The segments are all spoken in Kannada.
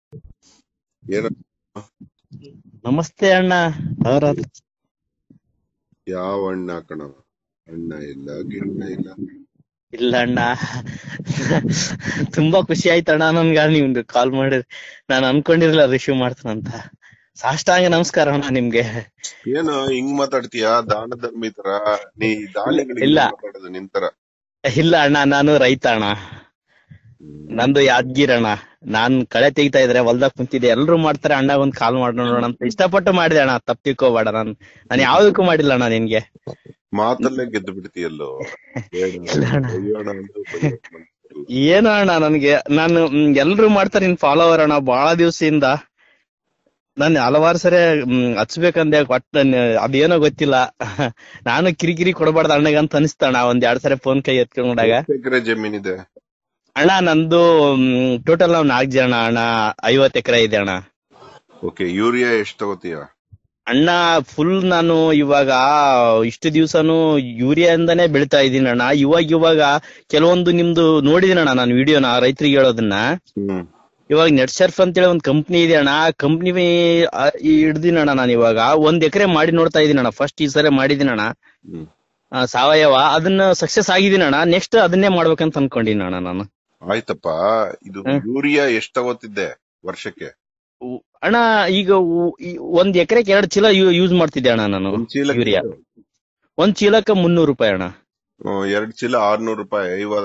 ಏನ ನಮಸ್ತೆ ಅಣ್ಣ. ಅವರಾತ್ರ ಯಾವ ಅಣ್ಣ ಕಣವ? ಅಣ್ಣ ಇಲ್ಲ ಗಿಣ್ಣ ಇಲ್ಲ. ಇಲ್ಲ ಅಣ್ಣ. ತುಂಬಾ ಖುಷಿ ಆಯ್ತಣ್ಣ ನನ್ಗ ನಿಮ್ದು ಕಾಲ್ ಮಾಡಿದ್ರಿ. ನಾನು ಅನ್ಕೊಂಡಿರ್ಲಿಲ್ಲ ರಿಸೀವ್ ಮಾಡ್ತಾನಂತ. ಸಾಷ್ಟಾಂಗ ನಮಸ್ಕಾರ ಅಣ್ಣ ನಿಮ್ಗೆ. ಏನು ಹಿಂಗ್ ಮಾತಾಡ್ತೀಯಾ? ದಾನ ಧರ್ಮಿ ತರ ನೀ ದಾನಿಗಳಿಗೆ ಇಲ್ಲ ಮಾತಾಡೋದು ನಿಂತರ. ಇಲ್ಲ ಅಣ್ಣ, ನಾನು ರೈತ ಅಣ್ಣ. ನಂದು ಯಾದಗಿರಿ ಅಣ್ಣ. ನಾನ್ ಕಳೆ ತೆಗಿತಾ ಇದ್ರೆ ಹೊಲ್ದಾಗ ಕುಂತಿದ್ದೆ, ಎಲ್ರು ಮಾಡ್ತಾರೆ, ಅಣ್ಣ ಒಂದ್ ಕಾಲ್ ಮಾಡೋಣ ಅಂತ ಇಷ್ಟಪಟ್ಟು ಮಾಡಿದೆ ಅಣ್ಣ. ತಪ್ಪು ತಿಳ್ಕೋಬೇಡ, ನಾನು ಯಾವ್ದಕ್ಕೂ ಮಾಡಿಲ್ಲ ಅಣ್ಣ ನಿನ್ಗೆ. ಮಾತಲ್ಲೇ ಗೆದ್ದು ಬಿಡ್ತೀಯಲ್ಲೋ. ಇಲ್ಲ ಅಣ್ಣ, ಬೈಯೋಣ ಅಂದ್ರೆ ಬೈಯೋಕ್ ಮನ್ಸಿರಲ್ಲ. ಏನು ಅಣ್ಣ ನನ್ಗೆ, ನಾನು ಎಲ್ರು ಮಾಡ್ತಾರೆ, ನಿನ್ ಫಾಲೋವರ್ ಅಣ್ಣ ಬಹಳ ದಿವಸದಿಂದ. ನಾನು ಹಲವಾರು ಸರಿ ಹಚ್ಬೇಕಂದೆ, ಒಟ್ಟ ಅದೇನೋ ಗೊತ್ತಿಲ್ಲ. ನಾನು ಕಿರಿಕಿರಿ ಕೊಡಬಾರ್ದು ಅಣ್ಣಗ ಅಂತ ಅನಿಸ್ತಣ್ಣ, ಒಂದ್ 2 ಸರಿ ಫೋನ್ ಕೈ ಎತ್ಕೊಂಡಾಗ. ಎಷ್ಟ್ ಎಕರೆ ಜಮೀನಿದೆ? ಅಣ್ಣ ನಂದು ಟೋಟಲ್ ನಾವ್ 4 ಜನ ಅಣ್ಣ. 50 ಎಕರೆ ಇದೆ ಅಣ್ಣ. ಓಕೆ, ಯೂರಿಯಾ ಎಷ್ಟ್ ತಗೋತೀಯ? ಅಣ್ಣ ಫುಲ್ ನಾನು ಇವಾಗ ಇಷ್ಟು ದಿವ್ಸನು ಯೂರಿಯಾದಿಂದಾನೇ ಬೆಳಿತಾ ಇದೀನಿ ಅಣ್ಣ. ಇವಾಗ ಕೆಲವೊಂದು ನಿಮ್ದು ನೋಡಿದೀನಿ ಅಣ್ಣ ನಾನು ವಿಡಿಯೋನ, ರೈತರಿಗೆ ಹೇಳೋದನ್ನ. ಇವಾಗ ನೆಟ್ ಸರ್ಫ್ ಅಂತೇಳಿ ಒಂದ್ ಕಂಪ್ನಿ ಇದೆ ಅಣ್ಣ, ಆ ಕಂಪ್ನಿ ಹಿಡ್ದಿನ ಅಣ್ಣ. ನಾನು ಇವಾಗ 1 ಎಕರೆ ಮಾಡಿ ನೋಡ್ತಾ ಇದೀನಿ ಅಣ್ಣ. ಫಸ್ಟ್ ಈ ಸರಿ ಮಾಡಿದೀನಿ ಅಣ್ಣ ಸಾವಯವ. ಅದನ್ನ ಸಕ್ಸಸ್ ಆಗಿದೀನಿ ಅಣ್ಣ. ನೆಕ್ಸ್ಟ್ ಅದನ್ನೇ ಮಾಡ್ಬೇಕಂತ ಅನ್ಕೊಂಡಿನಿ ಅಣ್ಣ ನಾನು. ಆಯ್ತಪ್ಪ, ಇದು ಯೂರಿಯಾ ಎಷ್ಟ್ ತಗೋತಿದ್ದೆ ವರ್ಷಕ್ಕೆ? ಅಣ್ಣ ಈಗ 1 ಎಕರೆಗೆ 2 ಚೀಲ ಯೂಸ್ ಮಾಡ್ತಿದ್ದೆ ಅಣ್ಣ ನಾನು ಯೂರಿಯಾ. 1 ಚೀಲಕ್ಕೆ 300 ರೂಪಾಯಿ ಅಣ್ಣ. 2 ಚೀಲ 600 ರೂಪಾಯಿ. ಇವಾಗ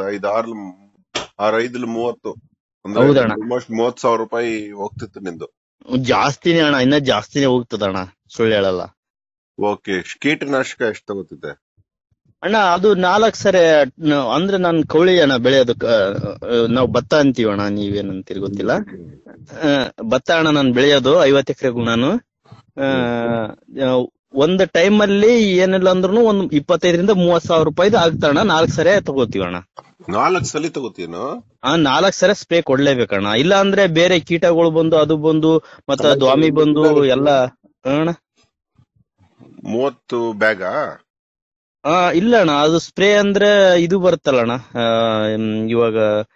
5 30. ಹೌದಣ್ಣ, ಆಲ್ಮೋಸ್ಟ್ 30,000 ರೂಪಾಯಿ ಹೋಗ್ತಿತ್ತು ನಿಂದು. ಜಾಸ್ತಿನೇ ಅಣ್ಣ, ಇನ್ನ ಜಾಸ್ತಿನೇ ಹೋಗ್ತದಣ್ಣ, ಸುಳ್ಳು ಹೇಳಲ್ಲ. ಓಕೆ, ಕೀಟನಾಶಕ ಎಷ್ಟು ತಗೋತಿದ್ದೆ? ಅಣ್ಣ ಅದು 4 ಸರಿ ಅಂದ್ರೆ ನಾನ್ ಕೌಳಿ ಅಣ್ಣ ಬೆಳೆಯೋದು. ನಾವು ಭತ್ತ ಅಂತೀವಿ ಅಣ್ಣ, ನೀವೇನಂತೀರಿ ಗೊತ್ತಿಲ್ಲ. ಭತ್ತ ಅಣ್ಣ ನಾನು ಬೆಳೆಯೋದು 50 ಎಕರೆಗೂ. ನಾನು ಒಂದ್ ಟೈಮ್ ಅಲ್ಲಿ ಏನಿಲ್ಲ ಅಂದ್ರೂ ಒಂದ್ 25,000 ರಿಂದ 30,000 ರೂಪಾಯಿದು ಆಗ್ತಣ್ಣ. 4 ಸರಿ ತಗೋತೀವಿ ಅಣ್ಣ. 4 ಸಲ ತಗೋತೀನೋ? 4 ಸರಿ ಸ್ಪ್ರೇ ಕೊಡ್ಲೇಬೇಕಣ್ಣ, ಇಲ್ಲ ಅಂದ್ರೆ ಬೇರೆ ಕೀಟಗಳು ಬಂದು ಅದು ಬಂದು ಮತ್ತ ದ್ವಾಮಿ ಬಂದು ಎಲ್ಲ ಅಣ್ಣ. 30 ಬ್ಯಾಗಾ? ಇಲ್ಲ ಅಣ್ಣ, ಅದು ಸ್ಪ್ರೇ ಅಂದ್ರೆ ಇದು ಬರುತ್ತಲ್ಲ ಅಣ್ಣ, ಇವಾಗ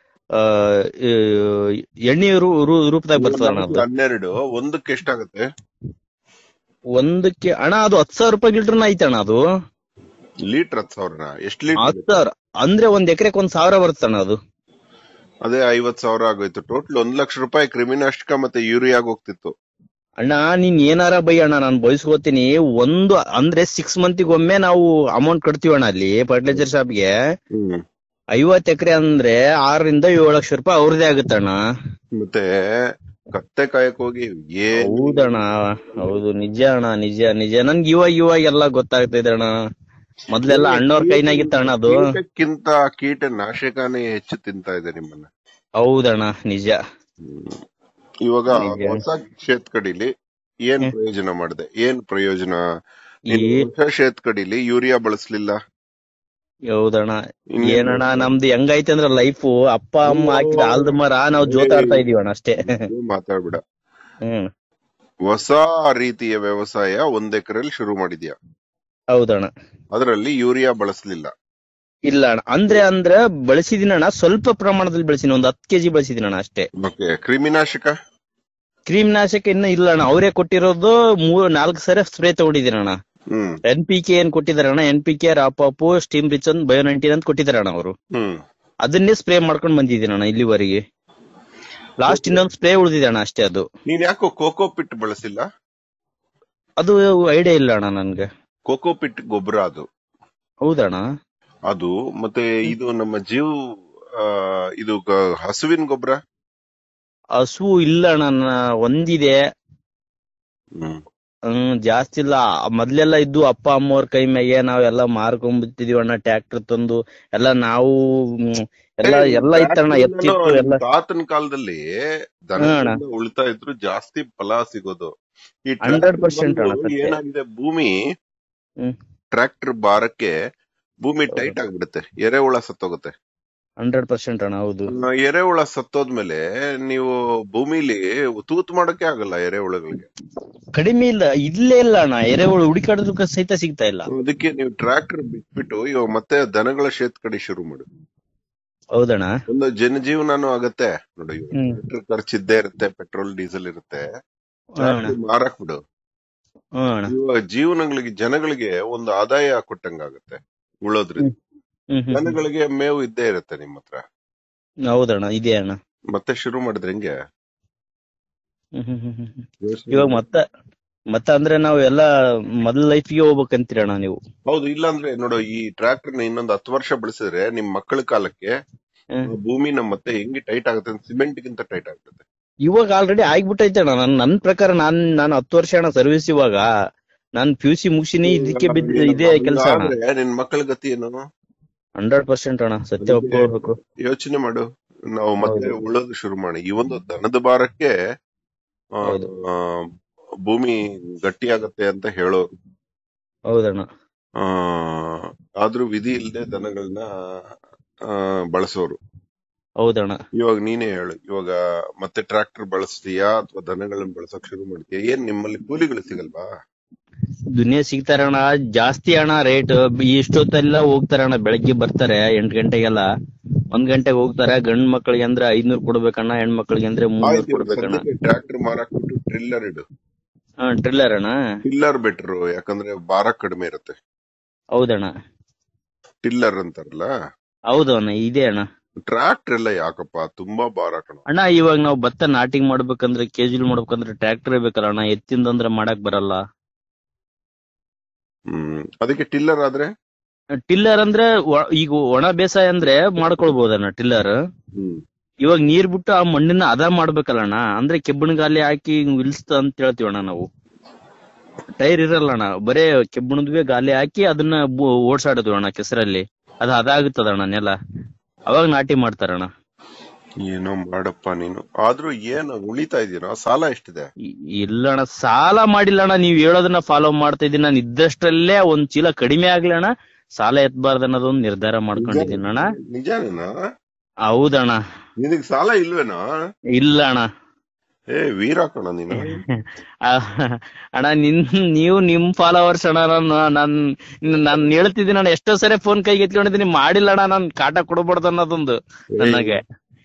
ಎಣ್ಣೆ ರೂಪದಾಗ ಬರ್ತದ ಅಣ್ಣ ಅದು. 12 ಒಂದಕ್ಕೆ ಎಷ್ಟಾಗತ್ತೆ? ಒಂದಕ್ಕೆ ಅಣ್ಣ ಅದು 10,000 ರೂಪಾಯಿ ಲೀಟರ್ನ ಐತೆ ಅಣ್ಣ ಅದು. ಲೀಟರ್ 10,000? ಎಷ್ಟು ಲೀಟರ್? 10,000 ಅಂದ್ರೆ 1 ಎಕರೆಗೆ 1,000 ಬರುತ್ತಣ್ಣ ಅದು. ಅದೇ 50,000 ಆಗೋಯ್ತು. ಟೋಟಲ್ 1 ಲಕ್ಷ ರೂಪಾಯಿ ಕ್ರಿಮಿನಾಶಕ ಮತ್ತೆ ಯೂರಿಯಾಗ ಹೋಗ್ತಿತ್ತು. ಅಣ್ಣ ನೀನ್ ಏನಾರ ಬೈ ಅಣ್ಣ, ನಾನು ಬಯಸ್ಕೋತೀನಿ. ಅಂದ್ರೆ 6 ಮಂತಿಗೆ ಒಮ್ಮೆ ನಾವು ಅಮೌಂಟ್ ಕಟ್ತೀವಣ್ಣ ಅಲ್ಲಿ ಫರ್ಟಿಲೈಸರ್ ಶಾಪ್ಗೆ. 50 ಎಕರೆ ಅಂದ್ರೆ 6 ರಿಂದ 7 ಲಕ್ಷ ರೂಪಾಯಿ ಅವ್ರದೇ ಆಗುತ್ತಣ್ಣ. ಮತ್ತೆ ಕತ್ತೆ ಕಾಯಕ್ ಹೋಗಿ ಹೌದಣ್ಣ, ಹೌದು, ನಿಜ ಅಣ್ಣ, ನಿಜ ನಿಜ. ನನ್ಗೆ ಇವಾಗ ಎಲ್ಲ ಗೊತ್ತಾಗ್ತಾ ಇದೆ ಅಣ್ಣ. ಮೊದ್ಲೆಲ್ಲ ಅಣ್ಣವ್ರ ಕೈನಾಗಿತ್ತ ಅಣ್ಣ ಅದು. ಕೀಟಕ್ಕಿಂತ ಕೀಟನಾಶಕನೇ ಹೆಚ್ಚು ತಿಂತಾ ಇದೆ ನಿಮ್ಮನ್ನ. ಹೌದಣ್ಣ, ನಿಜ. ಇವಾಗ ಹೊಸ ಶೇತ್ಕಡಿಲಿ ಏನ್ ಪ್ರಯೋಜನ ಮಾಡಿದೆ? ಏನ್ ಪ್ರಯೋಜನ? ಹೊಸ ಶೇತ್ಕಡಿಲಿ ಯೂರಿಯಾ ಬಳಸ್ಲಿಲ್ಲ. ಹೌದಣ್ಣ, ಏನಣ್ಣ ನಮ್ದು ಹೆಂಗೈತೆ ಅಂದ್ರೆ ಲೈಫು, ಅಪ್ಪ ಅಮ್ಮ ಹಾಕಿದ ಆಲ್ದ ಮರ ನಾವು ಜೋತಾಡ್ತಾ ಇದೀವಣ್ಣ ಅಷ್ಟೇ. ಮಾತಾಡ್ಬಿಡ. ಹೊಸ ರೀತಿಯ ವ್ಯವಸಾಯ 1 ಎಕರೆಯಲ್ಲಿ ಶುರು ಮಾಡಿದ್ಯಾ? ಹೌದಣ್ಣ. ಅದರಲ್ಲಿ ಯೂರಿಯಾ ಬಳಸಲಿಲ್ಲ? ಇಲ್ಲ ಅಣ್ಣ, ಅಂದ್ರೆ ಬಳಸಿದಿನಣ್ಣ, ಸ್ವಲ್ಪ ಪ್ರಮಾಣದಲ್ಲಿ ಬಳಸಿನ, ಒಂದು 10 kg ಬಳಸಿದಿನಣ್ಣ ಅಷ್ಟೇ. ಕ್ರಿಮಿನಾಶಕ ಇನ್ನು ಇಲ್ಲ ಅಣ್ಣ, ಅವರೇ ಕೊಟ್ಟಿರೋದು 3-4 ಸರಿ ಸ್ಪ್ರೇ ತಗೊಂಡಿದ್ದೀನಣ್ಣ. NPK ಏನ್ ಕೊಟ್ಟಿದಾರಣ್ಣ, NPK, ರಾಪಾಪು, ಸ್ಟೀಮ್ ರಿಚ್, ಬಯೋ-19 ಅಂತ ಕೊಟ್ಟಿದಾರಣ್ಣ ಅವರು. ಅದನ್ನೇ ಸ್ಪ್ರೇ ಮಾಡ್ಕೊಂಡ್ ಬಂದಿದ್ದೀನಣ್ಣ ಇಲ್ಲಿವರೆಗೆ. ಲಾಸ್ಟ್ ಇನ್ನೊಂದು ಸ್ಪ್ರೇ ಉಳಿದಿದೆ ಅಣ್ಣ ಅಷ್ಟೇ. ಅದು ನೀನ್ ಯಾಕೋ ಕೋಕೋಪಿಟ್ ಬಳಸಿಲ್ಲ? ಅದು ಐಡಿಯಾ ಇಲ್ಲ ಅಣ್ಣ ನನ್ಗೆ. ಕೋಕೋಪಿಟ್ ಗೊಬ್ಬರ ಅದು. ಹೌದಣ್ಣ? ಅದು ಮತ್ತೆ ಇದು ನಮ್ಮ ಇದು ಹಸುವಿನ ಗೊಬ್ಬರ. ಹಸು ಇಲ್ಲ ಅಣ್ಣ, ಒಂದಿದೆ. ಜಾಸ್ತಿ ಇಲ್ಲ. ಮೊದ್ಲೆಲ್ಲ ಇದ್ದು ಅಪ್ಪ ಅಮ್ಮವ್ರ ಕೈ ಮ್ಯಾಗೆ ನಾವೆಲ್ಲ ಮಾರ್ಕೊಂಡ್ಬಿಟ್ಟಿದೀವಿ ಅಣ್ಣ, ಟ್ರ್ಯಾಕ್ಟರ್ ತಂದು ಎಲ್ಲ ನಾವು ಎಲ್ಲ ಇತ್ತಣ್ಣ, ಎತ್ತಿತ್ತು ಎಲ್ಲ. ತಾತನ ಕಾಲದಲ್ಲಿ ದನದಿಂದ ಉಳ್ತಾ ಇದ್ರು, ಜಾಸ್ತಿ ಫಲ ಸಿಗೋದು. ಈ 100% ಅಣ್ಣ. ಏನಾಗಿದೆ, ಭೂಮಿ ಟ್ರ್ಯಾಕ್ಟರ್ ಭಾರಕ್ಕೆ ಭೂಮಿ ಟೈಟ್ ಆಗ್ಬಿಡುತ್ತೆ, ಎರೆಹುಳ ಸತ್ತೋಗುತ್ತೆ. 100% ಅಣ್ಣ, ಹೌದು. ಎರೆಹುಳ ಸತ್ತೋದ್ಮೇಲೆ ನೀವು ಭೂಮಿಲಿ ತೂತು ಮಾಡಕ್ಕೆ ಆಗಲ್ಲ ಎರೆಹುಳಗಳಿಗೆ. ಕಡಿಮೆ ಇಲ್ಲ, ಇಲ್ಲೇ ಇಲ್ಲ ಅಣ್ಣ, ಎರೆಹುಳು ಹುಡುಕಾಡೋದಕ್ಕೆ ಸಹಿತ ಸಿಗ್ತಾ ಇಲ್ಲ. ಅದಕ್ಕೆ ನೀವು ಟ್ರ್ಯಾಕ್ಟರ್ ಬಿಟ್ಬಿಟ್ಟು ಇವಾಗ ಮತ್ತೆ ದನಗಳ ಶೇತ್ ಕಡೆ ಶುರು ಮಾಡು. ಹೌದಣ್ಣ. ಒಂದು ಜನಜೀವನನೂ ಆಗತ್ತೆ ನೋಡಿ. ಹ್ಮ್. ಟ್ರ್ಯಾಕ್ಟರ್ ಖರ್ಚಿದ್ದೇ ಇರುತ್ತೆ, ಪೆಟ್ರೋಲ್ ಡೀಸೆಲ್ ಇರುತ್ತೆ. ಹಾ ಅಣ್ಣ. ಟ್ರ್ಯಾಕ್ಟರ್ ಮಾರಾಕ್ ಬಿಡು. ಹಾ ಅಣ್ಣ. ಇವಾಗ ಜೀವನಗಳಿಗೆ ಜನಗಳಿಗೆ ಒಂದು ಆದಾಯ ಕೊಟ್ಟಂಗಾಗತ್ತೆ ಉಳೋದ್ರಿಂದ. ಹ್ಮ್ ಹ್ಮ್ ಹ್ಮ್ ಹ್ಮ್. ಜನಗಳಿಗೆ ಮೇವು ಇದ್ದೇ ಇರುತ್ತೆ ನಿಮ್ಮ ಹತ್ರ. ಹೌದಣ್ಣ, ಇದೆ ಅಣ್ಣ. ಮತ್ತೆ ಶುರು ಮಾಡಿದ್ರೆ ಹೆಂಗೆ? ಹ್ಮ್ ಹ್ಮ್ ಹ್ಮ್ ಹ್ಮ್ ಹ್ಮ್. ಯೋಚನೆ ಇವಾಗ ಮಾಡಿ. ಮತ್ತೆ ಅಂದ್ರೆ ನಾವು ಎಲ್ಲಾ ಮೊದಲ ಲೈಫ್ಗೆ ಹೋಗ್ಬೇಕಂತೀರಣ್ಣ ನೀವು? ಹೌದು. ಇಲ್ಲಾಂದ್ರೆ ನೋಡು, ಈ ಟ್ರ್ಯಾಕ್ಟರ್ನ ಇನ್ನೊಂದು 10 ವರ್ಷ ಬಳಸಿದ್ರೆ ನಿಮ್ ಮಕ್ಕಳ ಕಾಲಕ್ಕೆ ಹ್ಮ್. ಭೂಮಿ ಮತ್ತೆ ಹೆಂಗೆ ಟೈಟ್ ಆಗುತ್ತೆ, ಸಿಮೆಂಟ್ ಗಿಂತ ಟೈಟ್ ಆಗ್ತದೆ. ಇವಾಗ ಆಲ್ರೆಡಿ ಆಗ್ಬಿಟ್ಟೈತೆ ಅಣ್ಣ. ನನ್ ಪ್ರಕಾರ ನಾನು 10 ವರ್ಷ ಅಣ್ಣ ಸರ್ವಿಸ್. ಇವಾಗ ನಾನ್ PUC ಮುಗಿಸಿನಿ, ಇದಕ್ಕೆ ಇದೇ ಕೆಲಸ ಅಣ್ಣ. ಹಂಗಾದ್ರೆ ನಿನ್ ಮಕ್ಕಳ ಗತಿ ಏನು? 100% ಅಣ್ಣ, ಸತ್ಯ ಅದಕ್ಕೆ ಒಪ್ಕೊಳ್ಬೇಕು. ಯೋಚನೆ ಮಾಡು. ನಾವು ಮತ್ತೆ ಹೌದು. ಉಳೋದು ಶುರು ಮಾಡಿ. ಈ ಒಂದು ದನದ ಭಾರಕ್ಕೆ ಆ, ಹೌದು. ಆ, ಭೂಮಿ ಗಟ್ಟಿಯಾಗತ್ತೆ ಅಂತ ಹೇಳೋರು. ಹೌದಣ್ಣ. ಆ ಆದ್ರೂ ವಿಧಿ ಇಲ್ಲದೆ ದನಗಳನ್ನ ಬಳಸೋರು. ಹೌದಣ್ಣ. ಇವಾಗ ನೀನೇ ಹೇಳು, ಇವಾಗ ಮತ್ತೆ ಟ್ರ್ಯಾಕ್ಟರ್ ಬಳಸ್ತೀಯಾ ಅಥವಾ ದನಗಳನ್ನ ಬಳಸಕ್ ಶುರು ಮಾಡ್ತೀಯಾ? ಏನ್ ನಿಮ್ಮಲ್ಲಿ ಕೂಲಿಗಳು ಸಿಗಲ್ವಾ? ದುನಿಯಾ ಸಿಗ್ತಾರಣ್ಣ, ಜಾಸ್ತಿ ಅಣ್ಣ ರೇಟ್. ಇಷ್ಟೊತ್ತೆಲ್ಲ ಹೋಗ್ತಾರಣ್ಣ, ಬೆಳಗ್ಗೆ ಬರ್ತಾರೆ 8 ಗಂಟೆಗೆಲ್ಲ. 1 ಗಂಟೆಗೆ ಹೋಗ್ತಾರೆ. ಗಂಡ್ ಮಕ್ಳಿಗೆ ಅಂದ್ರೆ 500 ಕೊಡ್ಬೇಕಣ್ಣ, ಹೆಣ್ಮಕ್ಳಿಗೆ ಅಂದ್ರೆ 300 ಆಯ್ತು, ಇವಾಗ ಕೊಡ್ಬೇಕಣ್ಣ. ಸದ್ಯಕ್ಕೆ ಟ್ರ್ಯಾಕ್ಟರ್ ಮಾರಾಕ್ಬಿಟ್ಟು ಟ್ರಿಲ್ಲರ್ ಇಡು. ಟ್ರಿಲ್ಲರ್ ಅಣ್ಣ. ಟಿಲ್ಲರ್ ಬೆಟ್ರು, ಯಾಕಂದ್ರೆ ಭಾರ ಕಡಿಮೆ ಇರುತ್ತೆ. ಹೌದಣ್ಣ. ಟಿಲ್ಲರ್ ಅಂತಾರಲ್ಲ. ಹೌದು ಅಣ್ಣ, ಇದೆ ಅಣ್ಣ. ಟ್ರ್ಯಾಕ್ಟರ್ ಎಲ್ಲ ಯಾಕಪ್ಪ, ತುಂಬಾ ಭಾರ ಕಣ. ಅಣ್ಣ ಇವಾಗ ನಾವು ಭತ್ತ ನಾಟಿಂಗ್ ಮಾಡ್ಬೇಕಂದ್ರೆ, ಕೆಜುಲ್ ಮಾಡ್ಬೇಕಂದ್ರೆ ಟ್ರ್ಯಾಕ್ಟರ್ ಬೇಕಲ್ಲ ಅಣ್ಣ. ಎತ್ತಿಂದಂದ್ರೆ ಮಾಡಕ್ ಬರಲ್ಲ. ಅದಕ್ಕೆ ಟಿಲ್ಲರ್ ಆದ್ರೆ ಟಿಲ್ಲರ್ ಅಂದ್ರೆ ಈಗ ಒಣ ಬೇಸಾಯ ಅಂದ್ರೆ ಮಾಡ್ಕೊಳ್ಬಹುದಣ್ಣ ಟಿಲ್ಲರ್. ಇವಾಗ ನೀರ್ ಬಿಟ್ಟು ಆ ಮಣ್ಣಿನ ಅದ ಮಾಡ್ಬೇಕಲ್ಲಣ್ಣ. ಅಂದ್ರೆ ಕೆಬ್ಬಣ ಗಾಲಿ ಹಾಕಿ ಇಲ್ಸ್ತ ಅಂತ ಹೇಳ್ತೀವಣ್ಣ ನಾವು. ಟೈರ್ ಇರಲ್ಲ ಅಣ್ಣ, ಬರೇ ಕೆಬ್ಬಣದ್ವೇ ಗಾಲಿ ಹಾಕಿ ಅದನ್ನ ಓಡ್ಸಾಡೋದು ಅಣ್ಣ ಕೆಸರಲ್ಲಿ. ಅದಾಗುತ್ತದಣ್ಣ ನೆಲ. ಅವಾಗ ನಾಟಿ ಮಾಡ್ತಾರಣ್ಣ. ಏನೋ ಮಾಡಪ್ಪ ನೀನು. ಆದ್ರೂ ಏನು ಉಳಿತಾ ಇದೀನೋ? ಸಾಲ ಎಷ್ಟಿದೆ? ಇಲ್ಲಣ್ಣ, ಸಾಲ ಮಾಡಿಲ್ಲ ಅಣ್ಣ. ನೀವ್ ಹೇಳೋದನ್ನ ಫಾಲೋ ಮಾಡ್ತಾ ಇದೀನಿ ನಾನು. ಇದ್ದಷ್ಟರಲ್ಲೇ ಒಂದ್ ಚೀಲ ಕಡಿಮೆ ಆಗ್ಲಿ ಅಣ್ಣ, ಸಾಲ ಎತ್ಬಾರ್ದು ಅನ್ನೋದೊಂದು ನಿರ್ಧಾರ ಮಾಡ್ಕೊಂಡಿದ್ದೀನಿ ಅಣ್ಣ. ನಿಜಾನೇನಾ? ಹೌದಣ್ಣ. ನಿನಗ್ ಸಾಲ ಇಲ್ವೇನಾ? ಇಲ್ಲ ಅಣ್ಣ. ವೀರ ಕಣ ನೀನು. ಅಣ್ಣ ನೀವು ನಿಮ್ ಫಾಲೋವರ್ಸ್ ಅಣ್ಣ. ನಾನು ಹೇಳ್ತಿದ್ದೀನಿ ಅಣ್ಣ, ಎಷ್ಟೋ ಸರಿ ಫೋನ್ ಕೈಗೆ ಎತ್ಕೊಂಡಿದ್ದೀನಿ, ಮಾಡಿಲ್ಲ ಅಣ್ಣ. ನಾನ್ ಕಾಟ ಕೊಡಬಾರ್ದು ಅನ್ನೋದೊಂದು ನನಗೆ.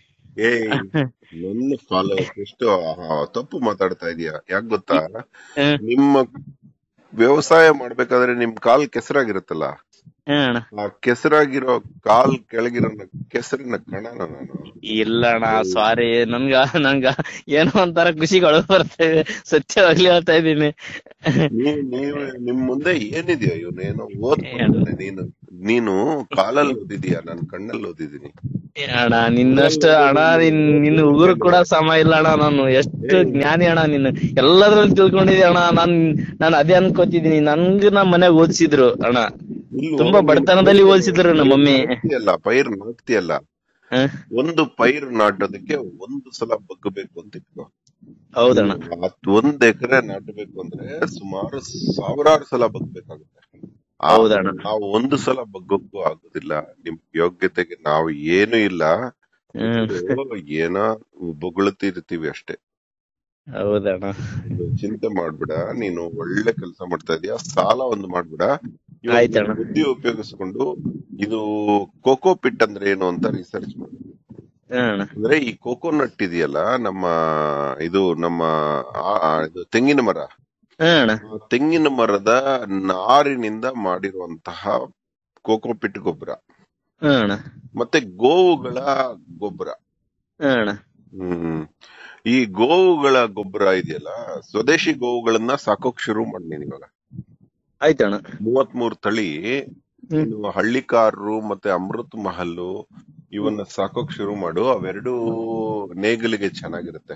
ನನ್ನ ಫಾಲೋವರ್ಸ್ ಎಷ್ಟು ತಪ್ಪು ಮಾತಾಡ್ತಾ ಇದೀಯ. ಯಾಕೆ ಗೊತ್ತಾ? ನಿಮ್ಮ ವ್ಯವಸಾಯ ಮಾಡ್ಬೇಕಾದ್ರೆ ನಿಮ್ ಕಾಲ್ ಕೆಸರಾಗಿರುತ್ತಲ್ಲ, ಆ ಕೆಸರಾಗಿರೋ ಕಾಲ್ ಕೆಳಗಿರೋ ಕೆಸರಿನ ಕಣನ ನಾನು. ಇಲ್ಲ ಅಣ್ಣ, ಸಾರಿ. ನನ್ಗ ಏನೋ ಒಂಥರ ಖುಷಿಗಳು ಬರ್ತೇವೆ, ಸತ್ಯವಾಗ್ಲಿ ಹೇಳ್ತಾ ಇದ್ದೀನಿ. ನೀವು ನಿಮ್ ಮುಂದೆ ಏನಿದೆಯೋ ಇವನೇನೋ ಓದ್ಕೊಂಡಿದ್ದಾನೆ. ನೀನು ಕಾಲಲ್ಲಿ ಓದಿದೀಯ, ನಾನು ಕಣ್ಣಲ್ಲಿ ಓದಿದೀನಿ ಅಣ್ಣ. ನಿನ್ನಷ್ಟು ಅಣ್ಣ ನಿನ್ನ ಉಗುರು ಕೂಡ ಸಮ ಇಲ್ಲ ಅಣ್ಣ. ನಾನು ಎಷ್ಟು ಜ್ಞಾನಿ ಅಣ್ಣ. ನೀನು ಎಲ್ಲದ್ರಲ್ಲಿ ತಿಳ್ಕೊಂಡಿದ್ದೆ ಅಣ್ಣ. ನಾನು ಅದೇ ಅನ್ಕೋತಿದೀನಿ. ನಮ್ಮ ಮನೆಗ್ ಓದಿಸಿದ್ರು ಅಣ್ಣ, ತುಂಬಾ ಬಡತನದಲ್ಲಿ ಓದಿಸಿದ್ರು ನಮ್ಮ ಮಮ್ಮಿ. ಪೈರ್ ನಾಟ್ತಿಯಲ್ಲ, ಒಂದು ಪೈರ್ ನಾಟೋದಕ್ಕೆ ಒಂದು ಸಲ ಬಗ್ಗಬೇಕು ಅಂತ ಇಟ್ಕೋ. ಹೌದಣ್ಣ. 1 ಎಕರೆ ನಾಟಬೇಕು ಅಂದ್ರೆ ಸುಮಾರು 1000 ಸಲ ಬಗ್ಬೇಕಾಗುತ್ತೆ. ಹೌದಣ್ಣ. ನಾವು ಒಂದು ಸಲ ಬಗ್ಗಕ್ಕೂ ಆಗುದಿಲ್ಲ. ನಿಮ್ ಯೋಗ್ಯತೆಗೆ ನಾವು ಏನು ಇಲ್ಲ, ಏನೋ ಬೊಗಳುತ್ತಿರ್ತೀವಿ ಅಷ್ಟೇ. ಹೌದಣ್ಣ. ಚಿಂತೆ ಮಾಡ್ಬಿಡ. ನೀನು ಒಳ್ಳೆ ಕೆಲಸ ಮಾಡ್ತಾ ಇದೀಯ. ಸಾಲ ಒಂದು ಮಾಡ್ಬಿಡ. ಬುದ್ಧಿ ಉಪಯೋಗಿಸ್ಕೊಂಡು ಇದು ಕೋಕೋ ಪಿಟ್ ಅಂದ್ರೆ ಏನು ಅಂತ ರಿಸರ್ಚ್ ಮಾಡು. ಅಂದ್ರೆ ಈ ಕೋಕೋನಟ್ ಇದೆಯಲ್ಲ, ನಮ್ಮ ತೆಂಗಿನ ಮರ, ತೆಂಗಿನ ಮರದ ನಾರಿನಿಂದ ಮಾಡಿರುವಂತಹ ಕೋಕೋಪಿಟ್ ಗೊಬ್ಬರ, ಮತ್ತೆ ಗೋವುಗಳ ಗೊಬ್ಬರ. ಈ ಗೋವುಗಳ ಗೊಬ್ಬರ ಇದೆಯಲ್ಲ, ಸ್ವದೇಶಿ ಗೋವುಗಳನ್ನ ಸಾಕೋಕ್ ಶುರು ಮಾಡಿ ನೀನ್ ಇವಾಗ. ಆಯ್ತಣ್ಣ. 33 ತಳಿ, ಹಳ್ಳಿಕಾರರು ಮತ್ತೆ ಅಮೃತ್ ಮಹಲ್ ಇವನ್ನ ಸಾಕೋಕ್ ಶುರು ಮಾಡು. ಅವೆರಡು ನೇಗಿಲಿಗೆ ಚೆನ್ನಾಗಿರುತ್ತೆ.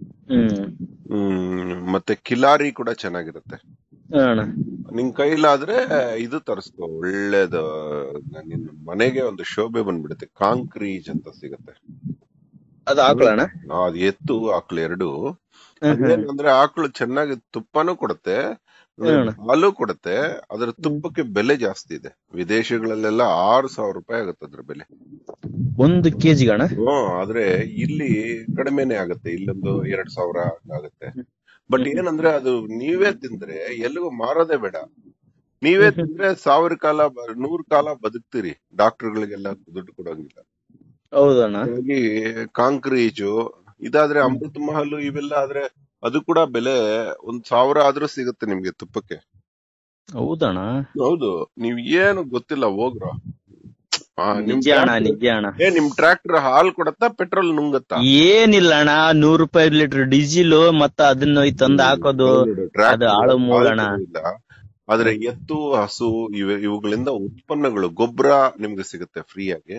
ಮತ್ತೆ ಕಿಲಾರಿ ಕೂಡ ಚೆನ್ನಾಗಿರುತ್ತೆ. ನಿನ್ ಕೈಲಾದ್ರೆ ಇದು ತರಿಸ್ಕೋ, ಒಳ್ಳೇದು. ನಿನ್ ಮನೆಗೆ ಒಂದು ಶೋಭೆ ಬಂದ್ಬಿಡುತ್ತೆ. ಕಾಂಕ್ರೀಜ್ ಅಂತ ಸಿಗುತ್ತೆ. ಅದು ಆಕಳಣ್ಣ? ಅದು ಎತ್ತು ಆಕಳು ಎರಡು. ಅದೇನಂದ್ರೆ ಆಕಳು ಚೆನ್ನಾಗಿ ತುಪ್ಪನೂ ಕೊಡುತ್ತೆ, ಹಾಲು ಕೊಡುತ್ತೆ. ಅದರ ತುಪ್ಪಕ್ಕೆ ಬೆಲೆ ಜಾಸ್ತಿ ಇದೆ. ವಿದೇಶಗಳಲ್ಲೆಲ್ಲ 6000 ರೂಪಾಯಿ ಆಗುತ್ತೆ ಅದ್ರ ಬೆಲೆ 1 kg ಅಣ್ಣ. ಆದ್ರೆ ಇಲ್ಲಿ ಕಡಿಮೆನೆ ಆಗುತ್ತೆ. ಇಲ್ಲೊಂದು 2000 ಆಗುತ್ತೆ. ಬಟ್ ಏನಂದ್ರೆ ಅದು ನೀವೇ ತಿಂದ್ರೆ ಎಲ್ಲಿಗೂ ಮಾರೋದೇ ಬೇಡ. ನೀವೇ ತಿಂದ್ರೆ 1000 ಕಾಲ 100 ಕಾಲ ಬದುಕ್ತೀರಿ. ಡಾಕ್ಟರ್ಗಳಿಗೆಲ್ಲ ದುಡ್ಡು ಕೊಡೋಂಗಿಲ್ಲ. ಹೌದಣ್ಣ. ಹಾಗಾಗಿ ಕಾಂಕ್ರೀಜು ಇದಾದ್ರೆ ಅಮೃತ ಮಹಲ್ ಇವೆಲ್ಲ ಆದ್ರೆ ಅದು ಕೂಡ ಬೆಲೆ 1,000 ಆದ್ರೂ ಸಿಗುತ್ತೆ ನಿಮ್ಗೆ ತುಪ್ಪಕ್ಕೆ. ಹೌದಣ್ಣ. ಹೌದು, ನೀವ್ ಏನು ಗೊತ್ತಿಲ್ಲ ಹೋಗ್ರ. ನಿಮ್ ನಿಜ ಅಣ್ಣ, ನಿಜ ಅಣ್ಣ. ನಿಮ್ ಟ್ರ್ಯಾಕ್ಟರ್ ಹಾಲ್ ಕೊಡತ್ತಾ ಪೆಟ್ರೋಲ್ ನುಂಗತ್ತಾ? ಏನಿಲ್ಲ ಅಣ್ಣ, 100 ರೂಪಾಯಿ ಲೀಟರ್ ಡೀಸೆಲ್ ಮತ್ತ ಅದನ್ನ ತಂದ್ ಹಾಕೋದು, ಅದು ಟ್ರ್ಯಾಕ್ಟರ್ ಆಳು ಹಾಲ್ ಮೂಳಣ. ಕೊಡೋದಿಲ್ಲ, ಆದ್ರೆ ಎತ್ತು ಹಸು ಇವುಗಳಿಂದ ಉತ್ಪನ್ನಗಳು ಗೊಬ್ಬರ ನಿಮ್ಗೆ ಸಿಗುತ್ತೆ ಫ್ರೀ ಆಗಿ.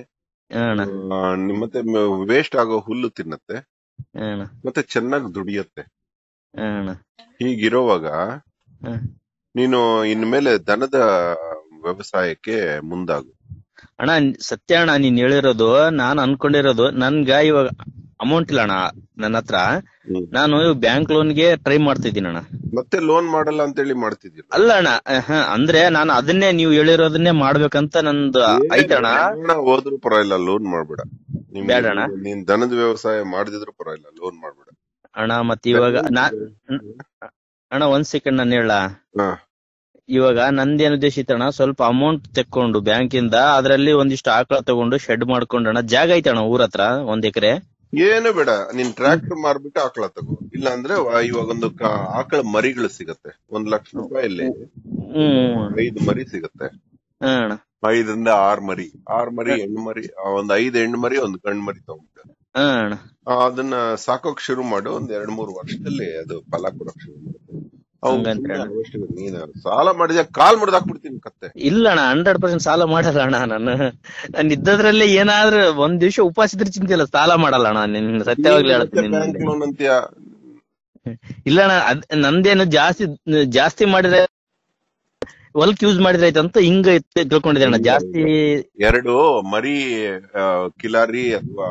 ಮತ್ತೆ ವೇಸ್ಟ್ ಆಗೋ ಹುಲ್ಲು ತಿನ್ನತ್ತೆ, ಮತ್ತೆ ಚೆನ್ನಾಗಿ ದುಡಿಯತ್ತೆ. ಹೀಗಿರೋವಾಗ ನೀನು ಇನ್ಮೇಲೆ ದನದ ವ್ಯವಸಾಯಕ್ಕೆ ಮುಂದಾಗು. ಅಣ್ಣ ಸತ್ಯ ಅಣ್ಣ, ನೀನ್ ಹೇಳಿರೋದು. ನಾನ್ ಅನ್ಕೊಂಡಿರೋದು, ನನ್ಗ ಇವಾಗ ಅಮೌಂಟ್ ಇಲ್ಲ ಅಣ್ಣ ನನ್ನ ಹತ್ರ. ನಾನು ಬ್ಯಾಂಕ್ ಲೋನ್ಗೆ ಟ್ರೈ ಮಾಡ್ತಿದ್ದೀನಿ ಅಣ್ಣ. ಮತ್ತೆ ಲೋನ್ ಮಾಡಲ್ಲ ಅಂತ ಹೇಳಿ ಮಾಡ್ತಿದ್ದೀರ? ಅಲ್ಲ ಅಣ್ಣ, ಅಂದ್ರೆ ನಾನು ಅದನ್ನೇ ನೀವು ಹೇಳಿರೋದನ್ನೇ ಮಾಡ್ಬೇಕಂತ ನಂದು ಐತಣ್ಣ. ಹೋದ್ರು ಪರವಾಗಿಲ್ಲ, ಲೋನ್ ಮಾಡ್ಬೇಡ. ಬೇಡ ಅಣ್ಣ. ನೀನ್ ದನದ ವ್ಯವಸಾಯ ಮಾಡಿದ್ರು ಪರವಾಗಿಲ್ಲ, ಲೋನ್ ಮಾಡ್ಬೇಡ ಅಣ್ಣ. ಮತ್ತೆ ಇವಾಗ ಅಣ್ಣ ಒಂದ್ ಸೆಕೆಂಡ್ ನಾನು ಹೇಳ, ಇವಾಗ ನಂದೇನು ಉದ್ದೇಶ ಇತ್ತಣ್ಣ, ಸ್ವಲ್ಪ ಅಮೌಂಟ್ ತೆಕ್ಕೊಂಡು ಬ್ಯಾಂಕಿಂದ ಅದ್ರಲ್ಲಿ ಒಂದಿಷ್ಟು ಆಕಳ ತಗೊಂಡು ಶೆಡ್ ಮಾಡ್ಕೊಂಡಣ್ಣ. ಜಾಗ ಐತಣ್ಣ ಊರ ಹತ್ರ 1 ಎಕರೆ. ಏನು ಬೇಡ, ನೀನ್ ಟ್ರ್ಯಾಕ್ಟರ್ ಮಾರ್ಬಿಟ್ಟು ಆಕಳ ತಗೋ. ಇಲ್ಲ ಅಂದ್ರೆ ಇವಾಗ ಒಂದು ಆಕಳ ಮರಿಗಳು ಸಿಗತ್ತೆ, 1 ಲಕ್ಷ ರೂಪಾಯಲ್ಲಿ 5 ಮರಿ ಸಿಗತ್ತೆ. 5ರಿಂದ 6 ಮರಿ, 6 ಮರಿ ಹೆಣ್ಣು ಮರಿ, 5 ಹೆಣ್ಣು ಮರಿ 1 ಗಂಡು ಮರಿ ತಗೊಂಡ್ಬಿಡು. ಅದನ್ನ ಸಾಕೋಕ್ ಶುರು ಮಾಡು. 2-3 ವರ್ಷದಲ್ಲಿ ಅದು ಫಲ ಕೊಡಕ್ ಶುರು ಮಾಡುತ್ತೆ. ನೀನ್ ಸಾಲ ಮಾಡಿದ ಕಾಲ್ ಮುರಿದಾಕ್ಬಿಡ್ತೀನಿ ಕತ್ತೆ. ಇಲ್ಲ ಅಣ್ಣ, 100% ಸಾಲ ಮಾಡಲ್ಲ ಅಣ್ಣ. ನಾನು ಇದ್ದದ್ರಲ್ಲಿ ಏನಾದ್ರೂ ಒಂದ್ ದಿವಸ ಉಪವಾಸ ಇದ್ರೆ ಚಿಂತಿಲ್ಲ, ಸಾಲ ಮಾಡಲ್ಲ ಅಣ್ಣ. ನಿನ್ ಸತ್ಯವಾಗ್ಲಿ ಹೇಳ್ತೀನಿ. ಬ್ಯಾಂಕ್ ಲೋನ್ ಅಂತೀಯ? ಇಲ್ಲ ಅಣ್ಣ, ನಂದೇನು ಜಾಸ್ತಿ ಮಾಡಿದ್ರೆ ಹೊಲಕ್ ಯೂಸ್ ಮಾಡಿದ್ರೆ ಆಯ್ತಂತ ಹಿಂಗ ತಿಳ್ಕೊಂಡಿದ್ದೆ ಅಣ್ಣ. ಜಾಸ್ತಿ 2 ಮರಿ ಕಿಲಾರಿ ಅಥವಾ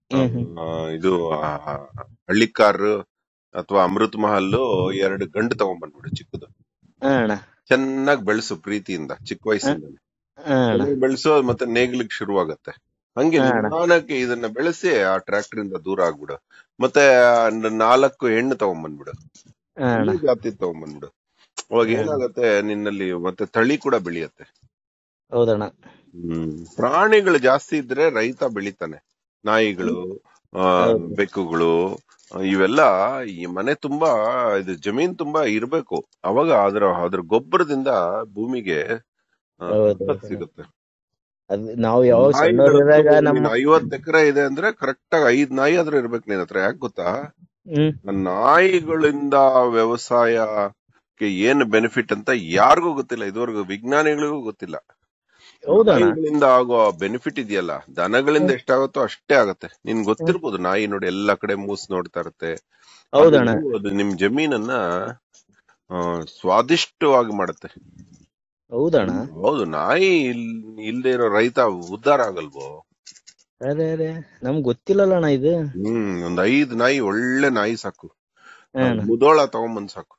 ಇದು ಹಳ್ಳಿಕಾರ್ ಅಥವಾ ಅಮೃತ್ ಮಹಲ್ 2 ಗಂಡು ತಗೊಂಡ್ಬಂದ್ಬಿಡು, ಚಿಕ್ಕದು. ಚೆನ್ನಾಗಿ ಬೆಳೆಸು ಪ್ರೀತಿಯಿಂದ, ಚಿಕ್ಕ ವಯಸ್ಸಿಂದ ಬೆಳೆಸು. ಮತ್ತೆ ನೇಗ್ಲಿಕ್ ಶುರುವಾಗತ್ತೆ. ಹಂಗೆ ನಿಧಾನಕ್ಕೆ ಇದನ್ನ ಬೆಳೆಸಿ ಆ ಟ್ರ್ಯಾಕ್ಟರ್ ಇಂದ ದೂರ ಆಗ್ಬಿಡು. ಮತ್ತೆ 4 ಹೆಣ್ಣು ತಗೊಂಡ್ಬಂದ್ಬಿಡು, ಜಾತಿ ತಗೊಂಡ್ಬಂದ್ಬಿಡು. ಅವಾಗ ಏನಾಗತ್ತೆ, ನಿನ್ನಲ್ಲಿ ಮತ್ತೆ ತಳಿ ಕೂಡ ಬೆಳೆಯತ್ತೆ. ಹೌದಣ್ಣ. ಪ್ರಾಣಿಗಳು ಜಾಸ್ತಿ ಇದ್ರೆ ರೈತ ಬೆಳಿತಾನೆ. ನಾಯಿಗಳು, ಬೆಕ್ಕುಗಳು ಇವೆಲ್ಲ ಈ ಮನೆ ತುಂಬಾ, ಇದು ಜಮೀನ್ ತುಂಬಾ ಇರ್ಬೇಕು. ಅವಾಗ ಅದ್ರ ಗೊಬ್ಬರದಿಂದ ಭೂಮಿಗೆ ಸಿಗುತ್ತೆ. ನಾವು ಯಾವಾಗ 50 ಎಕರೆ ಇದೆ ಅಂದ್ರೆ ಕರೆಕ್ಟ್ ಆಗಿ 5 ನಾಯಿ ಆದ್ರೂ ಇರ್ಬೇಕು ನಿನ್ ಹತ್ರ. ಯಾಕೆ ಗೊತ್ತಾ, ನಾಯಿಗಳಿಂದ ವ್ಯವಸಾಯಕ್ಕೆ ಏನು ಬೆನಿಫಿಟ್ ಅಂತ ಯಾರಿಗೂ ಗೊತ್ತಿಲ್ಲ ಇದುವರೆಗೂ, ವಿಜ್ಞಾನಿಗಳಿಗೂ ಗೊತ್ತಿಲ್ಲ. ನಾಯಿಗಳಿಂದ ಆಗೋ ಬೆನಿಫಿಟ್ ಇದೆಯಲ್ಲ, ದನಗಳಿಂದ ಎಷ್ಟಾಗುತ್ತೋ ಅಷ್ಟೇ ಆಗತ್ತೆ. ನಿನ್ ಗೊತ್ತಿರ್ಬೋದು, ನಾಯಿ ನೋಡಿ ಎಲ್ಲಾ ಕಡೆ ಮೂಸ್ ನೋಡ್ತಾ ಇರತ್ತೆ. ಅದು ನಿಮ್ ಜಮೀನನ್ನ ಸ್ವಾದಿಷ್ಟವಾಗಿ ಮಾಡುತ್ತೆ. ಹೌದಣ್ಣ. ಹೌದು, ನಾಯಿ ಇಲ್ದೇ ಇರೋ ರೈತ ಉದ್ಧಾರ ಆಗಲ್ವೋ? ನಮ್ಗ್ ಗೊತ್ತಿಲ್ಲಣ್ಣ ಇದು. 1 5 ನಾಯಿ, ಒಳ್ಳೆ ನಾಯಿ ಸಾಕು. ಮುದೋಳ ತಗೊಂಬಂದ್ ಸಾಕು.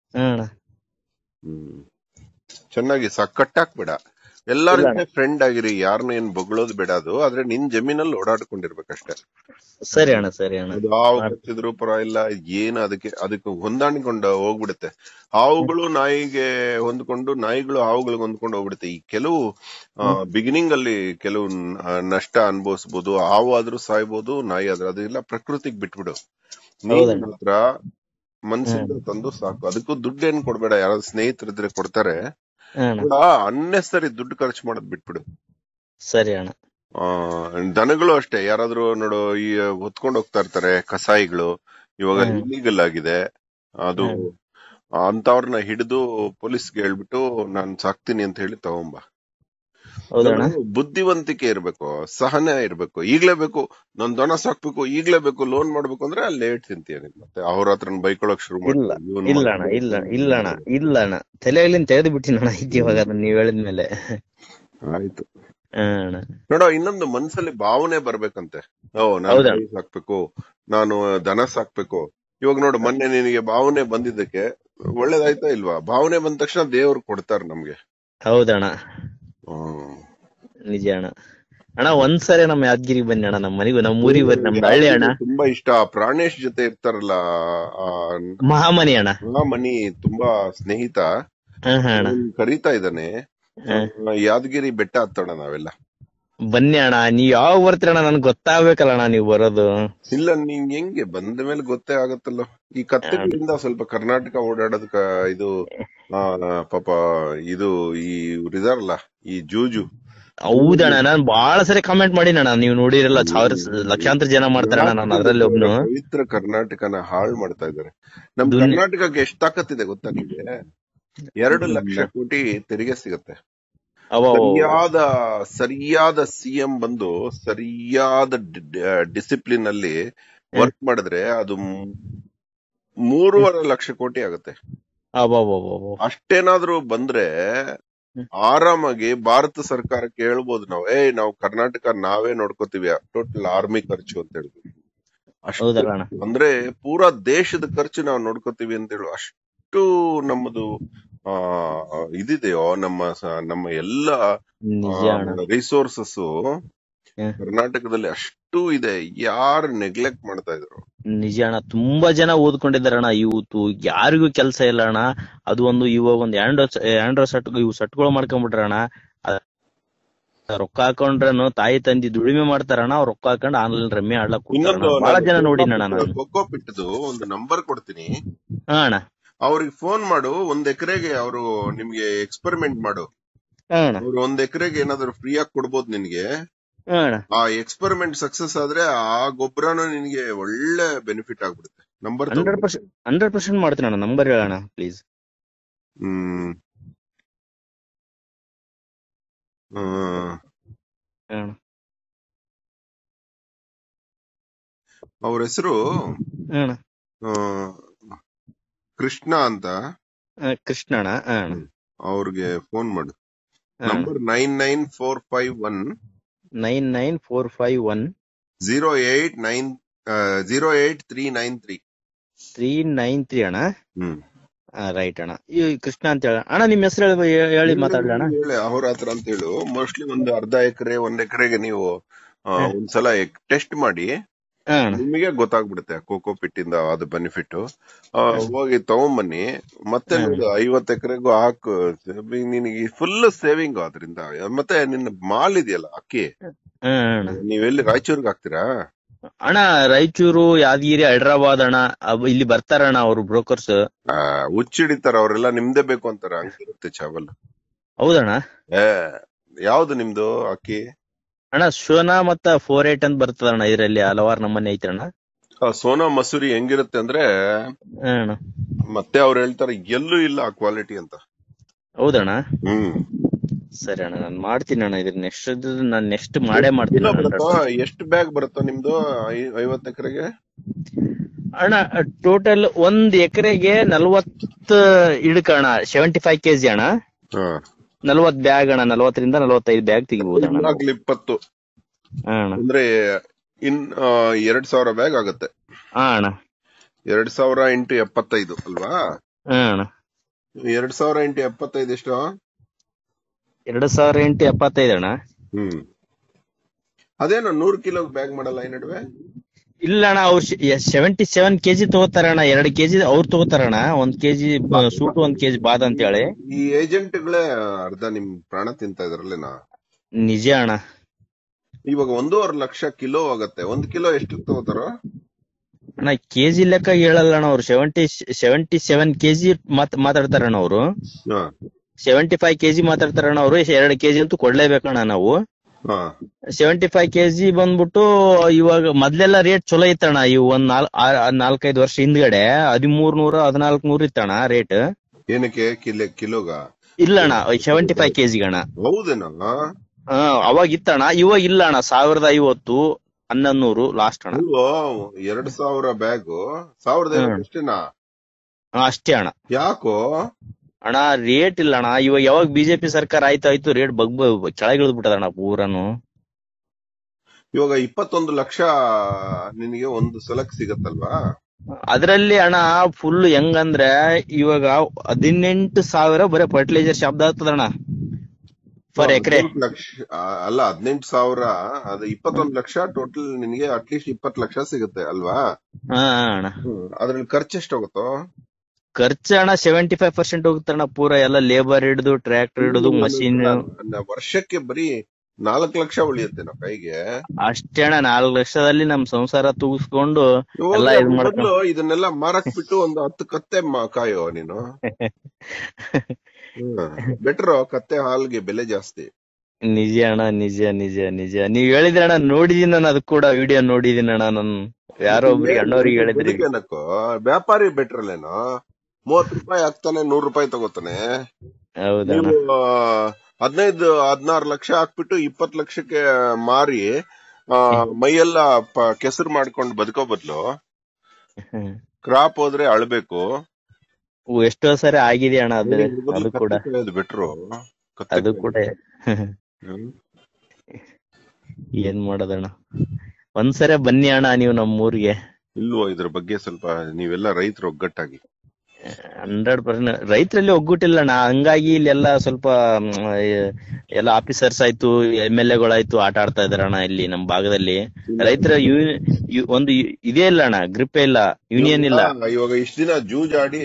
ಚೆನ್ನಾಗಿ ಕಟ್ಟಾಕ್ಬೇಡ. ಎಲ್ಲಾರ ಫ್ರೆಂಡ್ ಆಗಿರಿ, ಯಾರನ್ನ ಏನ್ ಬೊಗಳೋದು ಬೇಡ. ಅದು ಆದ್ರೆ ನಿನ್ ಜಮೀನಲ್ಲಿ ಓಡಾಡ್ಕೊಂಡಿರ್ಬೇಕಷ್ಟೇ. ಸರಿ ಅಣ್ಣ, ಸರಿ ಅಣ್ಣ. ಅದು ಹಾವು ಕಚ್ಚಿದ್ರು ಪರವಾಗಿಲ್ಲ, ಏನು ಅದಕ್ಕೆ ಹೊಂದಾಣಿಕೊಂಡು ಹೋಗ್ಬಿಡುತ್ತೆ. ಹಾವುಗಳು ನಾಯಿಗೆ ಹೊಂದ್ಕೊಂಡು, ನಾಯಿಗಳು ಹಾವುಗಳಿಗೆ ಹೊಂದ್ಕೊಂಡು ಹೋಗ್ಬಿಡುತ್ತೆ. ಈ ಕೆಲವು ಬಿಗಿನಿಂಗ್ ಅಲ್ಲಿ ಕೆಲವು ನಷ್ಟ ಅನುಭವಿಸಬಹುದು. ಹಾವು ಆದ್ರೂ ಸಾಯ್ಬೋದು, ನಾಯಿ ಆದ್ರೂ. ಅದೆಲ್ಲ ಪ್ರಕೃತಿಗೆ ಬಿಟ್ಬಿಡು. ನೀನ್ ಮಾತ್ರ ಮನ್ಸಿಂದ ತಂದು ಸಾಕು. ಅದಕ್ಕೂ ದುಡ್ಡು ಏನ್ ಕೊಡ್ಬೇಡ. ಯಾರಾದ್ರೂ ಸ್ನೇಹಿತರಿದ್ರೆ ಕೊಡ್ತಾರೆ. ಅನ್ನೆಸರಿ ದುಡ್ಡು ಖರ್ಚು ಮಾಡೋದ್ ಬಿಟ್ಬಿಡು. ಸರಿ ಅಣ್ಣ. ದನಗಳು ಅಷ್ಟೇ, ಯಾರಾದ್ರೂ ನೋಡು ಈ ಹೊತ್ಕೊಂಡ್ ಹೋಗ್ತಾ ಇರ್ತಾರೆ ಕಸಾಯಿಗಳು, ಇವಾಗ ಇಲ್ಲೀಗಲ್ ಆಗಿದೆ ಅದು. ಅಂತವ್ರನ್ನ ಹಿಡಿದು ಪೊಲೀಸ್ಗೆ ಹೇಳ್ಬಿಟ್ಟು ನಾನ್ ಸಾಕ್ತೀನಿ ಅಂತ ಹೇಳಿ ತಗೊಂಬ. ಬುದ್ಧಿವಂತಿಕೆ ಇರ್ಬೇಕು, ಸಹನೆ ಇರ್ಬೇಕು. ಈಗ್ಲೇ ಬೇಕು, ನನ್ ದನ ಸಾಕ್ಬೇಕು, ಈಗ್ಲೇ ಬೇಕು, ಲೋನ್ ಮಾಡ್ಬೇಕು ಅಂದ್ರೆ ಅಲ್ಲಿ ಲೇಟ್ ತಿಂತೀಯ. ಮತ್ತೆ ಅವ್ರ ಹತ್ರ ಬೈಕೊಳಕ್ ಶುರು ಮಾಡಿ. ಇಲ್ಲಣ್ಣ, ತಲೆಯಲ್ಲಿ ತೆಗೆದು ಬಿಟ್ಟಿನ ಇವಾಗ ಅದನ್ನ ನೀವ್ ಹೇಳಿದ್ಮೇಲೆ. ಆಯ್ತು ನೋಡೋ, ಇನ್ನೊಂದು ಮನ್ಸಲ್ಲಿ ಭಾವನೆ ಬರ್ಬೇಕಂತೆ. ನಾನು ನಾಯಿ ಸಾಕ್ಬೇಕು, ನಾನು ದನ ಸಾಕ್ಬೇಕು. ಇವಾಗ ನೋಡು, ಮೊನ್ನೆ ನಿನಗೆ ಭಾವನೆ ಬಂದಿದ್ದಕ್ಕೆ ಒಳ್ಳೇದಾಯ್ತಾ ಇಲ್ವಾ? ಭಾವನೆ ಬಂದ ತಕ್ಷಣ ದೇವ್ರು ಕೊಡ್ತಾರ ನಮ್ಗೆ. ಹೌದಣ್ಣ, ನಿಜ ಅಣ್ಣ. ಅಣ್ಣ ಒಂದ್ಸರಿ ನಮ್ಮ ಯಾದಗಿರಿ ಬನ್ನಿ ಅಣ್ಣ, ನಮ್ಮ ಮನೆಗೂ, ನಮ್ಮ ಊರಿಗೆ ಬನ್ನಿ. ನಮ್ದು ಹಳ್ಳಿ ಅಣ್ಣ. ತುಂಬಾ ಇಷ್ಟ. ಪ್ರಾಣೇಶ್ ಜೊತೆ ಇರ್ತಾರಲ್ಲ, ಮಹಾಮನಿ ಅಣ್ಣ. ಮಹಾಮನಿ ತುಂಬಾ ಸ್ನೇಹಿತ ಕರೀತಾ ಇದ್ದಾನೆ. ಯಾದಗಿರಿ ಬೆಟ್ಟ ಹತ್ತೋಣ ನಾವೆಲ್ಲ. ಬನ್ನಿ ಅಣ್ಣ, ನೀವ್ ಯಾವಾಗ ಬರ್ತೀರಣ್ಣ? ನನ್ಗೆ ಗೊತ್ತಾಗ್ಬೇಕಲ್ಲ ಅಣ್ಣ ನೀವು ಬರೋದು. ಇಲ್ಲ, ನಿಂಗೆ ಹೆಂಗೆ ಬಂದ ಮೇಲೆ ಗೊತ್ತೇ ಆಗತ್ತಲ್ಲ. ಈ ಕತ್ತೆಗಳಿಂದ ಸ್ವಲ್ಪ ಕರ್ನಾಟಕ ಓಡಾಡೋದಕ್ಕ ಇದು ಪಾಪ ಇದು ಈ ಇದಾರಲ್ಲ ಈ ಜೂಜು. ಹೌದಣ್ಣ, ನಾನ್ ಬಾಳ ಸರಿ ಕಾಮೆಂಟ್ ಮಾಡಿನಣ್ಣ, ನೀವು ನೋಡಿರಲ್ಲ, ಲಕ್ಷಾಂತರ ಜನ ಮಾಡ್ತಾರಣ್ಣ, ನಾನು ಅದ್ರಲ್ಲಿ ಒಬ್ನು. ಪವಿತ್ರ ಕರ್ನಾಟಕನ ಹಾಳು ಮಾಡ್ತಾ ಇದ್ದಾರೆ. ನಮ್ ಕರ್ನಾಟಕಕ್ಕೆ ಎಷ್ಟು ತಾಕತ್ತಿದೆ ಗೊತ್ತಾ ನಿಮ್ಗೆ? 2 ಲಕ್ಷ ಕೋಟಿ ತೆರಿಗೆ ಸಿಗತ್ತೆ. ಸರಿಯಾದ ಸಿಎಂ ಬಂದು ಸರಿಯಾದ ಡಿಸಿಪ್ಲಿನ್ ಅಲ್ಲಿ ವರ್ಕ್ ಮಾಡಿದ್ರೆ ಅದು 3.5 ಲಕ್ಷ ಕೋಟಿ ಆಗುತ್ತೆ. ಅಷ್ಟೇನಾದ್ರೂ ಬಂದ್ರೆ ಆರಾಮಾಗಿ ಭಾರತ ಸರ್ಕಾರಕ್ಕೆ ಹೇಳ್ಬೋದು ನಾವು, ನಾವು ಕರ್ನಾಟಕ ನಾವೇ ನೋಡ್ಕೋತೀವಿ, ಟೋಟಲ್ ಆರ್ಮಿ ಖರ್ಚು ಅಂತ ಹೇಳ್ತೀವಿ. ಅಷ್ಟು ಅಂದ್ರೆ ಪೂರಾ ದೇಶದ ಖರ್ಚು ನಾವು ನೋಡ್ಕೋತೀವಿ ಅಂತ ಹೇಳು, ಅಷ್ಟು ನಮ್ಮದು ಇದಿದೆಯೋ ನಮ್ಮ ಎಲ್ಲ ರಿಸೋರ್ಸಸ್ ಕರ್ನಾಟಕದಲ್ಲಿ ಅಷ್ಟು ಇದೆ. ಯಾರು ನೆಗ್ಲೆಕ್ಟ್ ಮಾಡ್ತಾ ಇದ್ರು? ನಿಜ ಅಣ್ಣ, ತುಂಬಾ ಜನ ಓದ್ಕೊಂಡಿದ್ದಾರಣ್ಣ, ಇವತ್ತು ಯಾರಿಗೂ ಕೆಲಸ ಇಲ್ಲ ಅಣ್ಣ. ಅದು ಒಂದು ಇವಾಗ ಒಂದು ಆಂಡ್ರೋ ಸಟ್ಗಳು ಮಾಡ್ಕೊಂಡ್ಬಿಟ್ರಣ್ಣ. ರೊಕ್ಕ ಹಾಕೊಂಡ್ರನು ತಾಯಿ ತಂದಿ ದುಡಿಮೆ ಮಾಡ್ತಾರಣ್ಣ, ಅವ್ರು ರೊಕ್ಕ ಹಾಕೊಂಡು ಆನ್ಲೈನ್ ರಮ್ಮಿ ಆಡ್ಲಕ್ ಬಹಳ ಜನ ನೋಡಿನಣ್ಣ ನಾನು. ಖೋಖೋ ಪಿಟ್ಟದು ಒಂದು ನಂಬರ್ ಕೊಡ್ತೀನಿ, ಅಣ್ಣ ಅವ್ರಿಗೆ ಫೋನ್ ಮಾಡು. 1 ಎಕರೆಗೆ ಅವರು ನಿಮ್ಗೆ ಎಕ್ಸ್ಪೆರಿಮೆಂಟ್ ಮಾಡು. ಅವ್ರು 1 ಎಕರೆಗೆ ಏನಾದ್ರು ಫ್ರೀ ಆಗಿ ಕೊಡ್ಬೋದು ನಿನ್ಗೆ. ಆ ಎಕ್ಸ್ಪೆರಿಮೆಂಟ್ ಸಕ್ಸಸ್ ಆದ್ರೆ ಆ ಗೊಬ್ಬರನು ನಿನ್ಗೆ ಒಳ್ಳೆ ಬೆನಿಫಿಟ್ ಆಗ್ಬಿಡುತ್ತೆ. ನಂಬರ್ 100% ಮಾಡ್ತೀನಿ ಅಣ್ಣ, ನಂಬರ್ ಹೇಳೋಣ ಪ್ಲೀಸ್. ಅವ್ರ ಹೆಸರು ಕೃಷ್ಣ ಅಂತ. ಕೃಷ್ಣ ಅಣ್ಣ. ಅವ್ರಿಗೆ ಫೋನ್ ಮಾಡು. ನಂಬರ್ 99451 08393 ಅಣ್ಣ. ರೈಟ್ ಅಣ್ಣ, ಈ ಕೃಷ್ಣ ಅಂತ ಹೇಳ ಅಣ್ಣ. ನಿಮ್ ಹೆಸರು ಹೇಳಿ ಮಾತಾಡೋಣ. ಹೇಳಿ, ಅಹೋರಾತ್ರ ಅಂತ ಹೇಳು. ಮೋಸ್ಟ್ಲಿ ಒಂದು 1/2 ಎಕರೆ 1 ಎಕರೆಗೆ ನೀವು ಒಂದ್ಸಲ ಟೆಸ್ಟ್ ಮಾಡಿ, ನಿಮಗೆ ಗೊತ್ತಾಗ್ಬಿಡುತ್ತೆ ಕೋಕೋ ಪಿಟ್ಟಿಂದ ಅದು ಬೆನಿಫಿಟ್. ಹೋಗಿ ತಗೊಂಬನ್ನಿ, ಮತ್ತೆ 50 ಎಕರೆಗೂ ಹಾಕು. ನಿನಗೆ ಫುಲ್ ಸೇವಿಂಗ್ ಆದ್ರಿಂದ. ಮತ್ತೆ ನಿನ್ನ ಮಾಲ್ ಇದೆಯಲ್ಲ ಅಕ್ಕಿ, ನೀವೆಲ್ಲಿ ರಾಯಚೂರ್ಗೆ ಹಾಕ್ತೀರಾ? ಅಣ್ಣ ರಾಯಚೂರು, ಯಾದಗಿರಿ, ಹೈದ್ರಾಬಾದ್ ಅಣ್ಣ, ಇಲ್ಲಿ ಬರ್ತಾರಣ್ಣ ಅವರು ಬ್ರೋಕರ್ಸ್. ಹುಚ್ಚಿಡಿತಾರ ಅವರೆಲ್ಲ, ನಿಮ್ದೇ ಬೇಕು ಅಂತಾರ. ಹಂಗಿರುತ್ತೆ ಚಾವಲ್. ಹೌದಣ್ಣ. ಯಾವ್ದು ನಿಮ್ದು ಅಕ್ಕಿ? ಅಣ್ಣ ಸೋನಾ ಮತ್ತ 48 ಅಂತ ಬರ್ತದಣ್ಣ, ಇದರಲ್ಲಿ ಹಲವಾರು ನಮ್ಮನೆ ಐತ್ರಣ್ಣ. ಸೋನಾ ಮಸೂರಿ ಹೆಂಗಿರುತ್ತೆ ಅಂದ್ರೆ, ಮತ್ತೆ ಅವ್ರು ಹೇಳ್ತಾರೆ ಎಲ್ಲೂ ಇಲ್ಲ ಆ ಕ್ವಾಲಿಟಿ ಅಂತ. ಹೌದಣ್ಣ. ಸರಿ ಅಣ್ಣ, ನಾನ್ ಮಾಡ್ತೀನಿ ಅಣ್ಣ. ಇದ್ರ ನೆಕ್ಸ್ಟ್ ಮಾಡೇ ಮಾಡ್ತೀನಿ. ಎಷ್ಟು ಬ್ಯಾಗ್ ಬರುತ್ತೋ ನಿಮ್ದು 50 ಎಕರೆಗೆ? ಅಣ್ಣ ಟೋಟಲ್ 1 ಎಕರೆಗೆ 40 ಇಡ್ಕಣ, 75 kg ಅಣ್ಣ. 40 ಬ್ಯಾಗ್ ಅಣ್ಣ, 40ರಿಂದ 45 ಬ್ಯಾಗ್ ತೆಗಿಬಹುದು ಅಣ್ಣ. 20 ಅಂದ್ರೆ 2000 ಬ್ಯಾಗ್ ಆಗುತ್ತೆ ಅಣ್ಣ. 2000 × 75 ಅಲ್ವಾ? 2000 × 75 ಎಷ್ಟು? 2000 × 75 ಅಣ್ಣ. ಅದೇನೋ 100 ಕಿಲೋ ಬ್ಯಾಗ್ ಮಾಡಲ್ಲ ಈ ನಡುವೆ? ಇಲ್ಲ ಅಣ್ಣ, ಅವ್ರು 77 kg ತಗೋತಾರಣ್ಣ. 2 kg ಅವ್ರು ತಗೋತಾರಣ್ಣ, 1 kg ಸೂಟು 1 kg ಬಾದ್ ಅಂತ ಹೇಳಿ. ಈ ಏಜೆಂಟ್ಗಳೇ ಅರ್ಧ ನಿಮ್ ಪ್ರಾಣ ತಿಂತಾ ಇದ್ರಲ್ಲೇನಾ? ನಿಜ ಅಣ್ಣ. ಇವಾಗ 1.5 ಲಕ್ಷ ಕಿಲೋ ಆಗತ್ತೆ. 1 ಕಿಲೋ ಎಷ್ಟು ತಗೋತಾರ ಅಣ್ಣ? ಕೆಜಿ ಲೆಕ್ಕ ಹೇಳಲ್ಲ ಅಣ್ಣ ಅವ್ರು. 77 kg ಮಾತಾಡ್ತಾರಣ್ಣ ಅವರು. 75 kg ಮಾತಾಡ್ತಾರಣ್ಣ ಅವರು. 2 kg ಅಂತೂ ಕೊಡ್ಲೇಬೇಕಣ್ಣ ನಾವು. 75 kg ಬಂದ್ಬಿಟ್ಟು ಇವಾಗ ಮೊದ್ಲೆಲ್ಲ ರೇಟ್ ಚಲೋ ಇತ್ತಣ್ಣ. ಇವ್ ಒಂದ್ 4-5 ವರ್ಷ ಹಿಂದ್ಗಡೆ 1300 1400 ಇತ್ತಣ್ಣ ರೇಟ್. ಏನಕ್ಕೆ ಕಿಲೋಗ? ಇಲ್ಲಣ್ಣ, 75 kg ಅಣ್ಣ. ಹೌದೇನಲ್ಲ? ಅವಾಗ ಇತ್ತಣ್ಣ, ಇವಾಗ ಇಲ್ಲ ಅಣ್ಣ. 1050 1100 ಲಾಸ್ಟ್ ಅಣ್ಣ. 2000 ಬ್ಯಾಗ್ 1500 ಅಷ್ಟೇನಾ? ಅಷ್ಟೇ ಅಣ್ಣ. ಯಾಕೋ ಅಣ್ಣ ರೇಟ್ ಇಲ್ಲ ಅಣ್ಣ. ಇವಾಗ ಯಾವಾಗ ಬಿಜೆಪಿ ಸರ್ಕಾರ ಆಯ್ತು ರೇಟ್ ಕೆಳಗಿಳಿದ್ಬಿಟ್ಟದಣ್ಣ ಪೂರನು. ಇವಾಗ 21 ಲಕ್ಷ ನಿನಗೆ ಒಂದು ಸಲಕ್ ಸಿಗತ್ತಲ್ವಾ? ಅದ್ರಲ್ಲಿ ಅಣ್ಣ ಫುಲ್ ಹೆಂಗಂದ್ರೆ ಇವಾಗ 18,000 ಬರೀ ಫರ್ಟಿಲೈಸರ್ ಶಬ್ದ ಆಗ್ತದಣ್ಣ ಫರ್ ಎಕರೆ. ಅಲ್ಲ, 18,000 ಅದು 21 ಲಕ್ಷ ಟೋಟಲ್ ನಿನಗೆ ಅಟ್ಲೀಸ್ಟ್ 20 ಲಕ್ಷ ಸಿಗುತ್ತೆ ಅಲ್ವಾ? ಅಣ್ಣ ಅದ್ರಲ್ಲಿ ಖರ್ಚು ಎಷ್ಟು ಹೋಗುತ್ತೋ? ಖರ್ಚು ಅಣ್ಣ 75% ಹೋಗುತ್ತಣ್ಣ. ಪೂರ ಎಲ್ಲ ಲೇಬರ್ ಹಿಡಿದು ಟ್ರ್ಯಾಕ್ಟರ್ ಹಿಡಿದು ಮಷೀನ್. ವರ್ಷಕ್ಕೆ ಬರೀ 4 ಲಕ್ಷ ಉಳಿಯುತ್ತೇನೋ ಕೈಗೆ. ಅಷ್ಟೇ ಅಣ್ಣ, 4 ಲಕ್ಷದಲ್ಲಿ ನಮ್ ಸಂಸಾರ ತೂಗಿಸ್ಕೊಂಡು ಎಲ್ಲಾ ಹೋಗಿ ಇದ್ ಅದ್ರ ಮಾಡ್ಕೊಂಡು ಬದಲು ಇದನ್ನೆಲ್ಲ ಮಾರಕ್ ಬಿಟ್ಟು ಒಂದು 10 ಕತ್ತೆ ಕಾಯೋ ನೀನು. ಬೆಟರ್ ಕತ್ತೆ ಹಾಲ್ಗೆ ಬೆಲೆ ಜಾಸ್ತಿ. ನಿಜ ಅಣ್ಣ, ನಿಜ ನಿಜ ನಿಜ. ನೀವ್ ಹೇಳಿದ್ರಿ ಅಣ್ಣ, ನೋಡಿದೀನಿ ನಾನು, ಅದು ಕೂಡ ವಿಡಿಯೋ ನೋಡಿದೀನಿ ಅಣ್ಣ. ನಾನು ಯಾರೋ ಒಬ್ರಿಗೆ ಅಣ್ಣವ್ರಿಗೆ ಹೇಳಿದ್ರಿ. ಬದುಕೇನಕ್ಕೋ ವ್ಯಾಪಾರಿ ಬೆಟರ್ ಅಲ್ಲೇನೋ. 30 ರೂಪಾಯಿ ಹಾಕ್ತಾನೆ, 100 ರೂಪಾಯಿ ತಗೋತಾನೆ. ಹೌದಣ್ಣ. ನೀವು 15-16 ಲಕ್ಷ ಹಾಕ್ಬಿಟ್ಟು 20 ಲಕ್ಷಕ್ಕೆ ಮಾರಿ ಮೈಯೆಲ್ಲ ಕೆಸರು ಮಾಡ್ಕೊಂಡು ಬದುಕೋ ಬದ್ಲು ಕ್ರಾಪ್ ಹೋದ್ರೆ ಅಳ್ಬೇಕು. ಎಷ್ಟೋ ಸರಿ ಆಗಿದೆ ಅಣ್ಣ ಅದು ಕೂಡ. ಬೆಟ್ರು ಅದು ಕೂಡ ಏನ್ ಮಾಡೋದಣ್ಣ. ಒಂದ್ಸರಿ ಬನ್ನಿ ಅಣ್ಣ ನೀವು ನಮ್ಮೂರಿಗೆ. ಇಲ್ವೋ ಇದ್ರ ಬಗ್ಗೆ ಸ್ವಲ್ಪ ನೀವೆಲ್ಲ ರೈತರು ಒಗ್ಗಟ್ಟಾಗಿ. 100% ರೈತರಲ್ಲಿ ಒಗ್ಗಟ್ಟಿಲ್ಲಣ್ಣ. ಹಂಗಾಗಿ ಇಲ್ಲೆಲ್ಲ ಸ್ವಲ್ಪ ಎಲ್ಲ ಆಫೀಸರ್ಸ್ ಆಯ್ತು, MLA ಗಳಾಯ್ತು ಆಟ ಆಡ್ತಾ ಇದಾರಣ್ಣ ಇಲ್ಲಿ ನಮ್ ಭಾಗದಲ್ಲಿ. ರೈತರ ಒಂದು ಇದೇ ಇಲ್ಲ ಅಣ್ಣ, ಗ್ರಿಪ್ಪೇ ಇಲ್ಲ, ಯೂನಿಯನ್ ಇಲ್ಲ. ಇವಾಗ ಇಷ್ಟ ದಿನ ಜೂಜಾಡಿ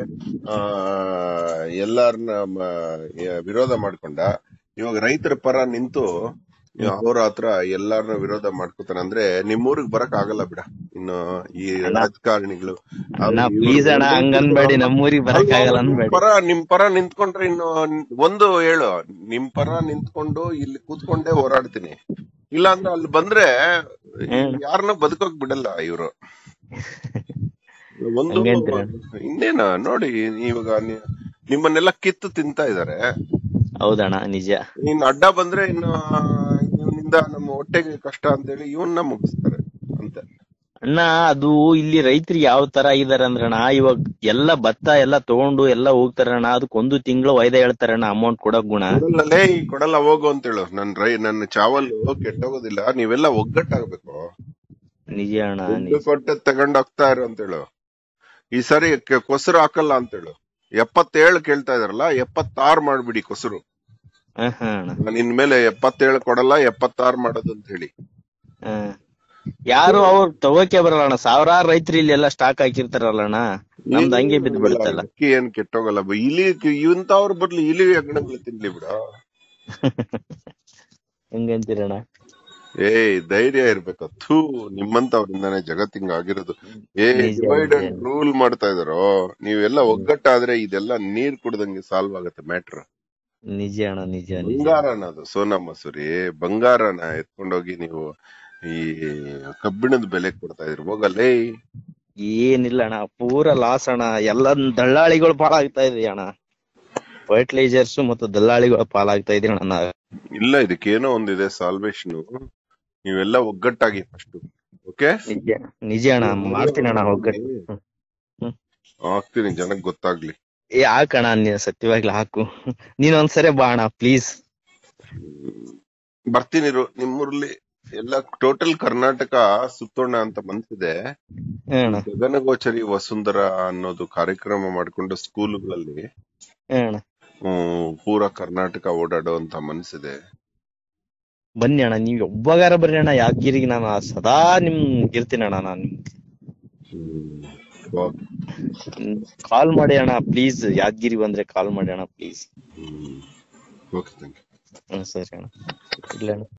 ಎಲ್ಲಾರನ್ನ ವಿರೋಧ ಮಾಡ್ಕೊಂಡ. ಇವಾಗ ರೈತರ ಪರ ನಿಂತು ಅಹೋರಾತ್ರ ಎಲ್ಲಾರನ್ನ ವಿರೋಧ ಮಾಡ್ಕೊತಾನೆ ಅಂದ್ರೆ ನಿಮ್ಮೂರಿಗೆ ಬರಕ್ ಆಗಲ್ಲ ಬಿಡ. ಇನ್ನು ಈ ರಾಜಕಾರಣಿಗಳು ಪ್ಲೀಸ್ ಅಣ್ಣ ಹಂಗನ್ಬೇಡಿ, ನಮ್ಮೂರಿಗೆ ಬರಕ್ ಆಗಲ್ಲ ಅನ್ಬೇಡಿ. ನಿಮ್ ಪರ ನಿಂತ್ಕೊಂಡ್ರೆ ಇನ್ನು ಒಂದು ಹೇಳು, ನಿಮ್ ಪರ ನಿಂತ್ಕೊಂಡು ಇಲ್ಲಿ ಕೂತ್ಕೊಂಡೇ ಹೋರಾಡ್ತೀನಿ. ಇಲ್ಲ ಅಂದ್ರೆ ಅಲ್ಲಿ ಬಂದ್ರೆ ಯಾರನ್ನ ಬದುಕೋಕ್ ಬಿಡಲ್ಲ ಇವ್ರು. ಒಂದು ಇನ್ನೇನ ನೋಡಿ, ಇವಾಗ ನಿಮ್ಮನ್ನೆಲ್ಲ ಕಿತ್ತು ತಿಂತಾ ಇದಾರೆ. ಹೌದಣ್ಣ, ನಿಜ. ಇನ್ ಅಡ್ಡ ಬಂದ್ರೆ ಇನ್ನು ಇವನಿಂದ ನಮ್ಮ ಹೊಟ್ಟೆಗೆ ಕಷ್ಟ ಅಂತೇಳಿ ಇವನ್ನ ಮುಗಿಸ್ತಾರೆ ಅಂತ. ಅಣ್ಣ ಅದು ಇಲ್ಲಿ ರೈತರಿಗೆ ಯಾವ ತರ ಆಗಿದಾರೆ ಅಂದ್ರಣ್ಣ, ಇವಾಗ ಎಲ್ಲ ಭತ್ತ ಎಲ್ಲ ತಗೊಂಡು ಎಲ್ಲ ಹೋಗ್ತಾರಣ್ಣ, ಅದಕ್ಕೊಂದು ತಿಂಗಳು ವಾಯ್ದೆ ಹೇಳ್ತಾರಣ್ಣ ಅಮೌಂಟ್ ಕೊಡಕ್ ಗುಣ. ಕೊಡಲ್ಲ ಹೋಗು ಅಂತೇಳು. ನನ್ನ ಚಾವಲ್ಲು ಕೆಟ್ಟೋಗೋದಿಲ್ಲ, ನೀವೆಲ್ಲ ಒಗ್ಗಟ್ಟಾಗ್ಬೇಕು. ನಿಜ ಅಣ್ಣ. ಕೊಟ್ಟ ತಗೊಂಡ್ ಹೋಗ್ತಾ ಇರು ಅಂತೇಳು. ಈ ಸರಿ ಕೊಸರು ಹಾಕಲ್ಲ ಅಂತೇಳು. 77 ಕೇಳ್ತಾ ಇದಾರಲ್ಲ, 76 ಮಾಡ್ಬಿಡಿ ಕೊಸರು. ನಿನ್ ಮೇಲೆ 77 ಕೊಡಲ್ಲ, 76 ಮಾಡೋದು ಅಂತ ಹೇಳಿ. ಯಾರು ಅವ್ರು ತಗೋಕೆ ಬರಲ್ಲ ಅಣ್ಣ. ಸಾವಿರಾರು ರೈತರು ಇಲ್ಲಿ ಎಲ್ಲ ಸ್ಟಾಕ್ ಹಾಕಿರ್ತಾರಲ್ಲಣ್ಣ, ನಮ್ದು ಹಂಗೆ ಬಿದ್ದು ಬಿಡುತ್ತಲ್ಲ. ಅಕ್ಕಿ ಏನ್ ಕೆಟ್ಟೋಗಲ್ಲ. ಇಲಿ ಇಂತವ್ರ ಬದ್ಲು ಇಲಿ ಹೆಗ್ಣಗಳು ತಿನ್ಲಿ ಬಿಡ. ಹೆಂಗಂತೀರಣ್ಣ? ಧೈರ್ಯ ಇರ್ಬೇಕು. ಥೂ, ನಿಮ್ಮಂತವ್ರಿಂದಾನೆ ಜಗತ್ತಿಂಗ್ ಆಗಿರೋದು. ಡಿವೈಡ್ ಅಂಡ್ ರೂಲ್ ಮಾಡ್ತಾ ಇದಾರೋ. ನೀವೆಲ್ಲ ಒಗ್ಗಟ್ಟಾದ್ರೆ ಇದೆಲ್ಲ ನೀರ್ ಕುಡ್ದಂಗೆ ಸಾಲ್ವ್ ಆಗತ್ತೆ ಮ್ಯಾಟ್ರ್. ನಿಜ ಅಣ್ಣ, ನಿಜ. ಬಂಗಾರನ ಅದು ಸೋನಾ ಮಸೂರಿ ಬಂಗಾರನ ಎತ್ಕೊಂಡೋಗಿ ನೀವು ಈ ಕಬ್ಬಿಣದ ಬೆಲೆ ಕೊಡ್ತಾ ಇದ್ರಿ. ಹೋಗಲ್ಲೇ ಏನಿಲ್ಲ ಅಣ್ಣ, ಪೂರ ಲಾಸ್ ಅಣ್ಣ. ಎಲ್ಲ ದಳ್ಳಾಳಿಗಳು ಪಾಲಾಗ್ತಾ ಇದ್ವಿ ಅಣ್ಣ. ಫರ್ಟಿಲೈಸರ್ಸ್ ಮತ್ತು ದಳ್ಳಾಳಿಗಳು ಪಾಲಾಗ್ತಾ ಇದೀವಿ ಅಣ್ಣ. ಇಲ್ಲ, ಇದಕ್ಕೇನೋ ಒಂದಿದೆ ಸಾಲ್ವೇಶನ್. ನೀವೆಲ್ಲ ಒಗ್ಗಟ್ಟಾಗಿ ಫಸ್ಟ್. ಓಕೆ, ನಿಜ ಅಣ್ಣ, ಮಾಡ್ತೀನಿ ಅಣ್ಣ ಒಗ್ಗಟ್ಟು. ಹಾಕ್ತೀನಿ, ಜನಕ್ ಗೊತ್ತಾಗ್ಲಿ. ಹಾಕಣ, ಸತ್ಯವಾಗ್ಲಿ ಹಾಕು. ನೀನೊಂದ್ಸರಿ ಬಾ ಅಣ್ಣ ಪ್ಲೀಸ್. ಬರ್ತೀನಿ, ನಿಮ್ಮೂರ್ಲಿ ಎಲ್ಲ ಟೋಟಲ್ ಕರ್ನಾಟಕ ಸುತ್ತೋಣ ಅಂತ ಮನ್ಸಿದೆ. ಗಗನಗೋಚರಿ ವಸುಂಧರ ಅನ್ನೋದು ಕಾರ್ಯಕ್ರಮ ಮಾಡ್ಕೊಂಡು ಸ್ಕೂಲ್ಗಳಲ್ಲಿ ಪೂರಾ ಕರ್ನಾಟಕ ಓಡಾಡೋ ಅಂತ ಮನ್ಸಿದೆ. ಬನ್ನಿ ಅಣ್ಣ, ನೀವ್ ಒಬ್ಬಗಾರ ಬರ್ರಿ ಅಣ್ಣ ಯಾದಗಿರಿಗೆ. ನಾನು ಸದಾ ನಿಮ್ ಇರ್ತೀನಿ ಅಣ್ಣ. ನಾನು ಕಾಲ್ ಮಾಡಿ ಅಣ್ಣ ಪ್ಲೀಸ್. ಯಾದಗಿರಿ ಬಂದ್ರೆ ಕಾಲ್ ಮಾಡಿ ಅಣ್ಣ ಪ್ಲೀಸ್. Okay, thank you. ಸರಿ ಅಣ್ಣ, ಇಲ್ಲ ಅಣ್ಣ.